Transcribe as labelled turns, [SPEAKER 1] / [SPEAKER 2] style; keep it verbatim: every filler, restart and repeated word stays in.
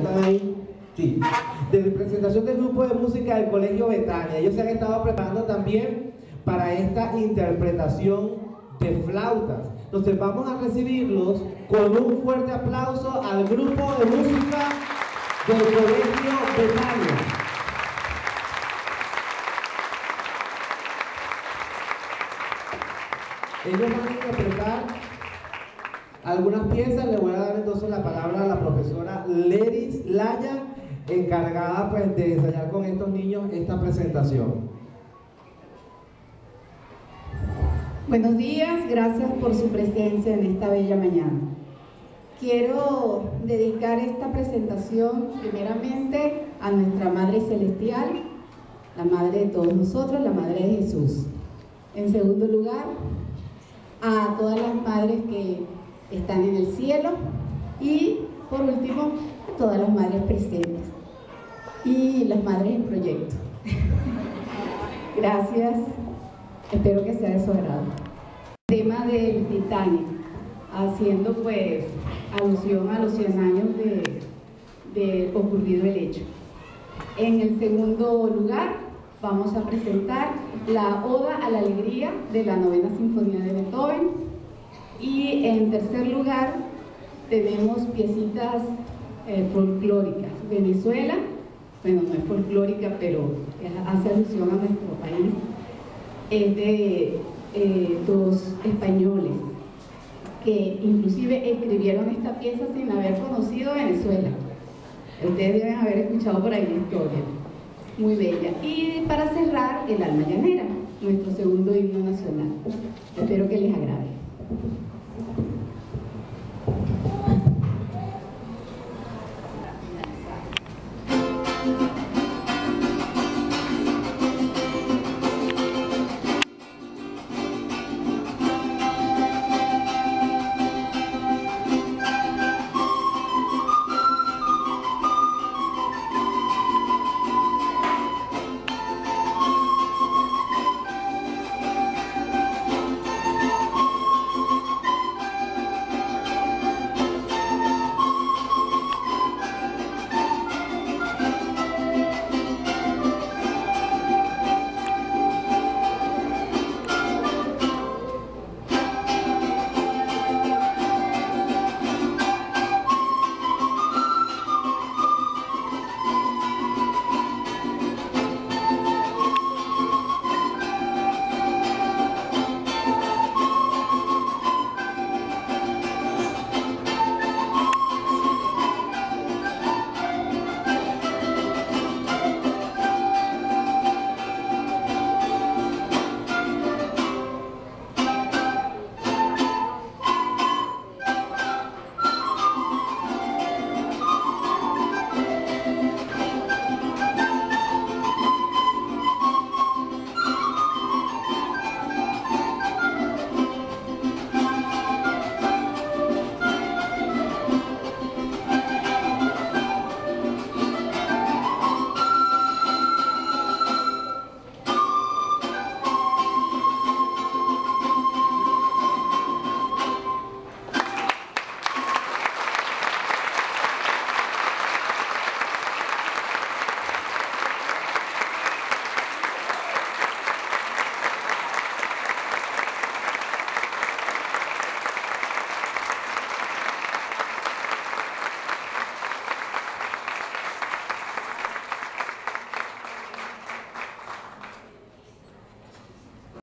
[SPEAKER 1] están ahí? Sí. De la presentación del grupo de música del Colegio Betania. Ellos se han estado preparando también para esta interpretación de flautas. Entonces vamos a recibirlos con un fuerte aplauso al grupo de música del Colegio Betania. Ellos van a interpretar algunas piezas. Le voy a dar entonces la palabra a la profesora Leris Laya, encargada pues de ensayar con estos niños esta presentación.
[SPEAKER 2] Buenos días, gracias por su presencia en esta bella mañana. Quiero dedicar esta presentación primeramente a nuestra Madre Celestial, la Madre de todos nosotros, la Madre de Jesús. En segundo lugar, a todas las madres que están en el cielo y, por último, a todas las madres presentes y las madres en proyecto. Gracias, espero que sea de su agrado. Tema del Titanic, haciendo pues alusión a los cien años de, de ocurrido el hecho. En el segundo lugar vamos a presentar la Oda a la Alegría de la Novena Sinfonía de Beethoven, y en tercer lugar tenemos piecitas eh, folclóricas. Venezuela, bueno, no es folclórica, pero hace alusión a nuestro país, es de eh, dos españoles que inclusive escribieron esta pieza sin haber conocido Venezuela. Ustedes deben haber escuchado por ahí la historia, muy bella. Y para cerrar, el Alma Llanera, nuestro segundo himno nacional. Espero que les agrade.